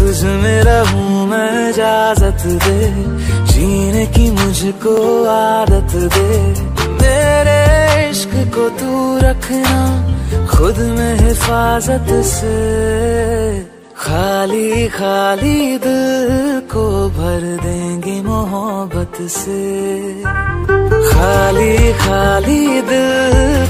तुझ में रहूं मैं, इजाजत दे जीने की मुझको आदत दे। मेरे इश्क को तू रखना खुद में हिफाजत से, खाली खाली दिल को भर देंगे मोहब्बत से, खाली खाली दिल